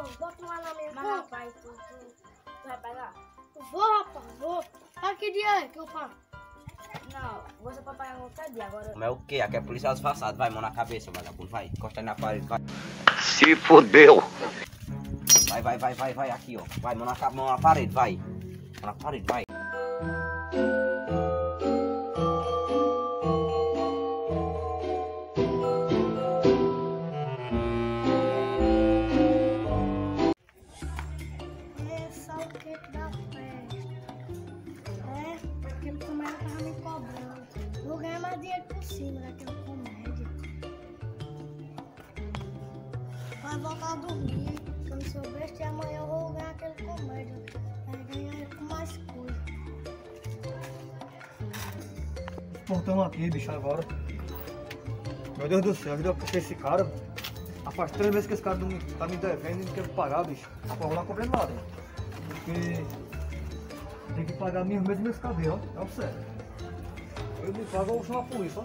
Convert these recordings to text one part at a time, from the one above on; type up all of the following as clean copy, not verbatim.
bota lá na minha Mas conta. rapaz, tu vai pagar? Vou, rapaz, vou. Ah, que dia é que eu pago? Não, você pode pagar qualquer dia agora. Mas é o quê? Aqui é policial disfarçado. Vai, mão na cabeça, vagabundo. Vai, encosta aí na parede, vai. Se fodeu. Vai. Aqui, ó. Vai, mão na parede, vai. Mão na parede, vai. Esse é o que da festa. É, porque o comédia tava me cobrando. Vou ganhar mais dinheiro possível daquela comédia. Vai voltar a dormir. Se eu não sou besta, e amanhã eu vou ganhar aquele comédia. Vai ganhar com mais coisa. Portão aqui, bicho, agora. Meu Deus do céu, eu puxei esse cara. Faz 3 meses que esse cara não tá me devendo e não quer pagar, bicho. Pô, vou lá cobrar nada. Porque tem que pagar mesmo meus cabelos, ó. É o sério. Eu me pago, eu vou chamar a polícia, ó.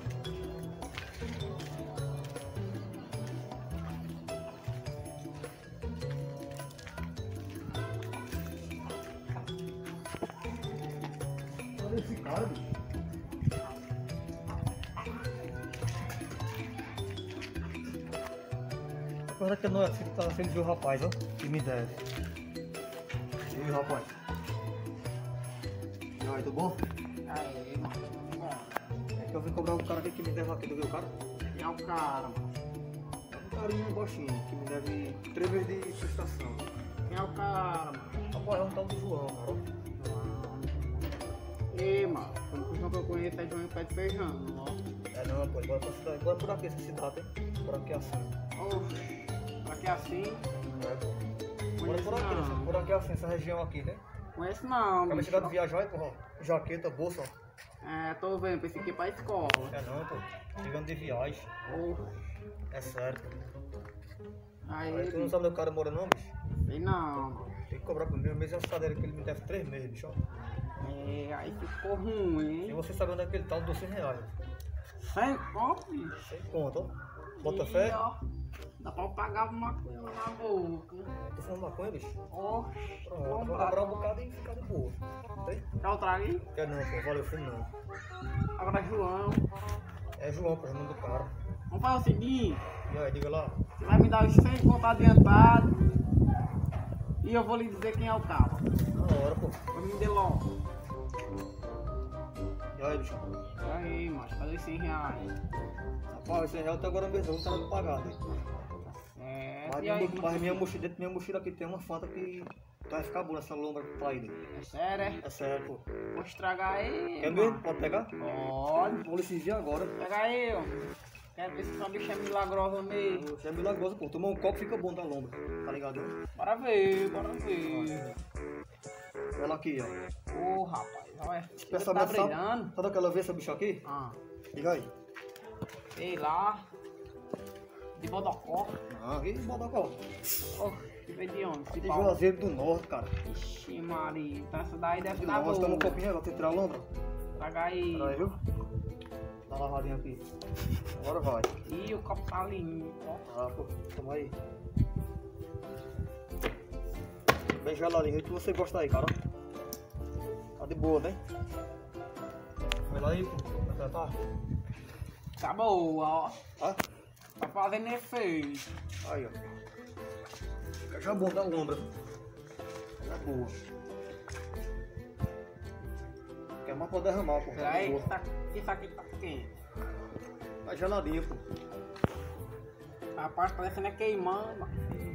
Olha esse cara, bicho. Agora que não é assim, tá sendo o rapaz, ó, que me deve. E aí, rapaz? E aí, tudo bom? Aí, mano, bom. É que eu vim cobrar um cara aqui que me deve aqui, tu viu o cara? Quem é o cara, mano? É um carinho baixinho, que me deve 3 meses de prestação. Quem é o cara, mano? Rapaz, é um tal do João, cara, ó. Ei, mano, como que eu conheço é João Pé de Feijão, ó. É não, pô, bora pra cidade, bora por aqui essa cidade, hein? Por aqui assim. Oxi, pra que assim? É, pô. Bora Conheço por aqui, não. por aqui assim, essa região aqui, né? Conheço não, Acabei bicho. chegando de viajar aí, porra. Jaqueta, bolsa, ó. É, tô vendo, pensei que ia pra escola. É não, pô. Chegando de viagem. Oxi, É sério, pô. aí, Aí tu não bicho, sabe onde o cara mora não, bicho? sei não, mano. Tem que cobrar pro meu mês essa cadeira que ele me deve 3 meses, bicho, ó. É, aí ficou ruim, E hein? você sabe onde é que ele tá, R$ 200. Sem conto, bicho. Sem conta, ó. Bota E, fé. ó, dá pra pagar uma coisa na boca. Tô falando maconha, bicho. Oxi, Pronto, vou cobrar um bocado e ficar de boa. Tem? Quer o trago aí? Quer não, pô. Valeu, fumo não. Agora, João, É João, pô, o nome do cara. vamos fazer o seguinte. E aí, diga lá. Você vai me dar os 100 conto adiantado e eu vou lhe dizer quem é o cara. Na hora, pô. Vai me dê logo. E aí, bicho. E aí, macho, cadê os 100 reais? Rapaz, esse real até agora mesmo, não tá me pagando. Hein? É, Mas, e aí, minha mochila, dentro da minha mochila aqui tem uma fanta que vai ficar boa nessa lombra pra ele. é sério, é? É sério, pô. Vou estragar aí, Quer mano. mesmo? Pode pegar? Pode. Vou decidir agora. Pega aí, ó. Quero ver se essa bicha é milagrosa mesmo. Você é milagroso, pô. Tomar um copo fica bom da lombra. Tá ligado? Hein? Bora ver, bora ver. Ela aqui, ó. Ô, rapaz, olha. Pensa Tá nessa- brilhando. Sabe aquela vez essa bicha aqui? Ah, Liga aí. sei lá. De Bodocó. Ah, e Bodocó. Ô, que veio de onde? De De pau. Juazeiro do Norte, cara. Ixi, Maria. Então essa daí deve De estar nós boa. estamos um copinho aí, vai tirar a lombra. Traga aí. Pera aí, viu? Dá uma lavadinha aqui. Agora vai. Ih, o copo tá limpo, ó. Ah, pô, toma aí. Bem geladinho, o que você gosta aí, cara? Tá de boa, né? Vai lá aí, pô. Tá? Tá boa, ó. Tá? Tá fazendo efeito. Aí, ó. Já bom da lombra. Tá boa. Quer mais pra derramar, pô. Tá de Peraí, boa. isso aqui tá quente. Tá geladinho, pô. Rapaz, parecendo é queimando.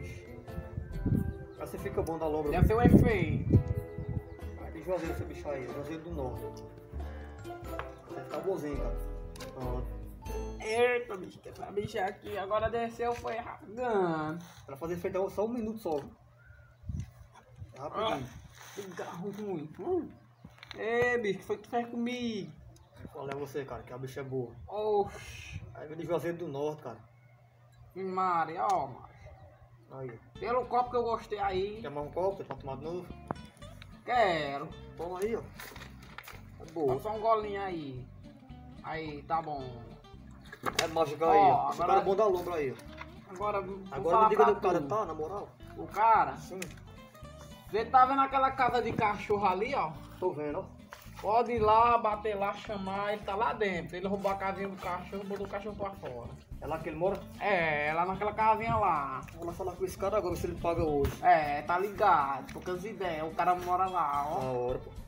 Aí você fica bom da lombra. Deve ser o efeito. Aqui Juazeiro esse bicho aí, Juazeiro do Norte. Vai ficar bonzinho, cara. Pronto. Eita, bicho, que essa bicha aqui agora desceu, foi rapidão. Pra fazer feito só 1 minuto só. Viu? É rapidinho. Que garro ruim. Ei, bicho, que foi que tu fez comigo? Qual é você, cara? Que a bicha é boa. Oxi, Aí vem de Juazeiro do Norte, cara. Maria, ó, mano. Aí. Pelo copo que eu gostei aí, Quer mais um copo? Pra tomar de novo? quero. Toma aí, ó. É Dá boa. só um golinho aí. Aí, tá bom. É mágica aí, ó. Esse agora- cara é bom da lombra aí, ó. Agora, vou Agora falar me diga pra onde o cara tu. tá, na moral. O cara, Sim, você tá vendo aquela casa de cachorro ali, ó? tô vendo, ó. Pode ir lá, bater lá, chamar, ele tá lá dentro. Ele roubou a casinha do cachorro, botou o cachorro pra fora. É lá que ele mora? É, lá naquela casinha lá. Vou lá falar com esse cara agora, ver se ele paga hoje. É, tá ligado, poucas ideias. O cara mora lá, Na ó. hora, pô.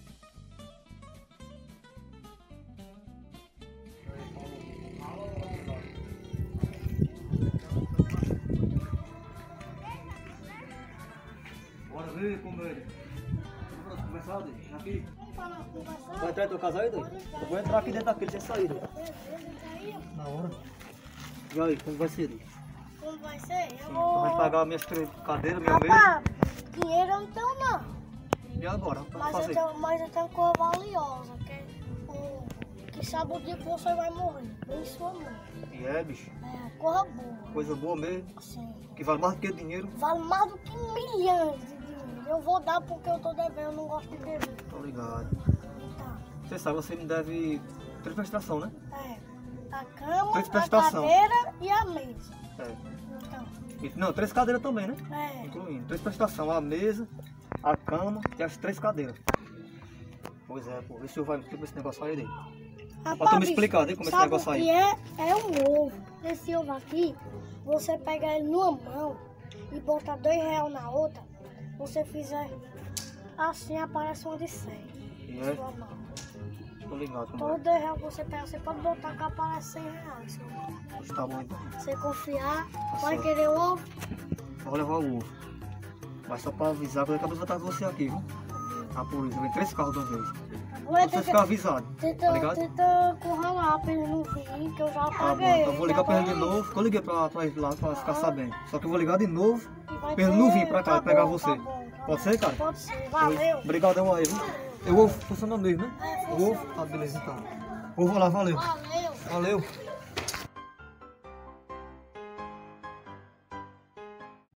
Bora ver como ele. Bora conversar, doido. Aqui. Vamos falar, conversar? Vai entrar em teu casal aí, doido? Eu vou entrar aqui dentro daquele sem saída. Beleza, aí, ó. Na hora. E aí, como vai ser, doido? Como vai ser? Eu Tu vou... vai pagar minhas três cadeiras, minha mesa. Rapaz, dinheiro eu não tenho não. E agora? O que Mas fazer? eu tenho coisa valiosa, que sabe o dia que você vai morrer. Bem sua mãe. E é, bicho. É, corra boa. Coisa boa mesmo. Assim, Que vale mais do que dinheiro. vale mais do que milhões de dinheiro. Eu vou dar porque eu tô devendo, eu não gosto de dever. Tô ligado. Então, Você sabe, você me deve 3 prestação, né? a cama, Três a prestação. cadeira e a mesa. É. Então, Não, 3 cadeiras também, né? é. Incluindo. 3 prestação, a mesa, a cama e as 3 cadeiras. Pois é, pô. Vê se o senhor vai me explicar esse negócio aí dele. Rapaz, Pra tu me bicho, explicar, né, como esse sabe negócio o aí. que é um ovo. Esse ovo aqui, você pega ele numa mão e bota R$2 na outra. Você fizer assim, aparece uma de 100 E na é? sua mão. Tô ligado como Todo R$2 que você pega, você pode botar que aparece R$100. seu irmão. é. Tá bom então. Você confiar, vai certo. querer o ovo? Vou levar o ovo. Mas só pra avisar que eu acabei de botar você aqui, viu? A polícia. Vem 3 carros de uma vez. Vai Você ficar avisado. Tenta, Tá ligado? tenta curralar pra ele não vir, que eu já Tá bom, paguei. então eu vou ligar pra ele de agora- novo. Eu liguei pra ele lá pra ficar sabendo. Só que eu vou ligar de novo e vai pra ele não ter- vir pra cá tá pegar bom, você. tá bom, tá Pode bom. ser, cara? Pode ser, valeu. Obrigadão aí, viu? O ovo funciona mesmo, né? É, O ovo? Tá, beleza então. Eu vou lá, valeu. Valeu. Valeu.